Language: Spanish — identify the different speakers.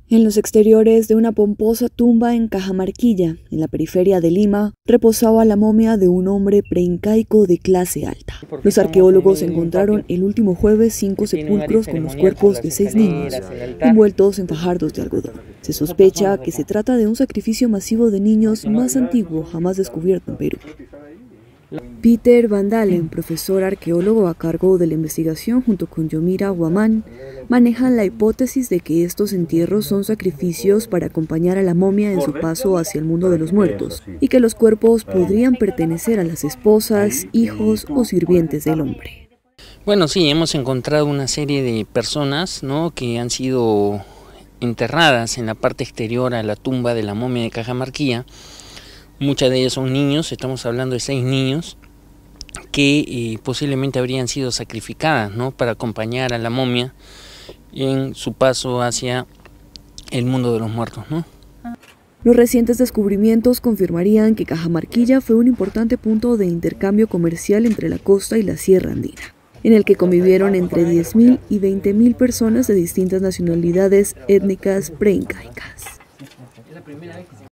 Speaker 1: En los exteriores de una pomposa tumba en Cajamarquilla, en la periferia de Lima, reposaba la momia de un hombre preincaico de clase alta. Los arqueólogos encontraron el último jueves 5 sepulcros con los cuerpos de 6 niños, envueltos en fajardos de algodón. Se sospecha que se trata de un sacrificio masivo de niños más antiguo jamás descubierto en Perú. Peter Van Dalen, profesor arqueólogo a cargo de la investigación junto con Yomira Guamán, manejan la hipótesis de que estos entierros son sacrificios para acompañar a la momia en su paso hacia el mundo de los muertos y que los cuerpos podrían pertenecer a las esposas, hijos o sirvientes del hombre.
Speaker 2: Bueno, sí, hemos encontrado una serie de personas, ¿no?, que han sido enterradas en la parte exterior a la tumba de la momia de Cajamarquilla. Muchas de ellas son niños, estamos hablando de 6 niños que posiblemente habrían sido sacrificadas, ¿no?, para acompañar a la momia en su paso hacia el mundo de los muertos, ¿no?
Speaker 1: Los recientes descubrimientos confirmarían que Cajamarquilla fue un importante punto de intercambio comercial entre la costa y la Sierra Andina, en el que convivieron entre 10.000 y 20.000 personas de distintas nacionalidades étnicas preincaicas.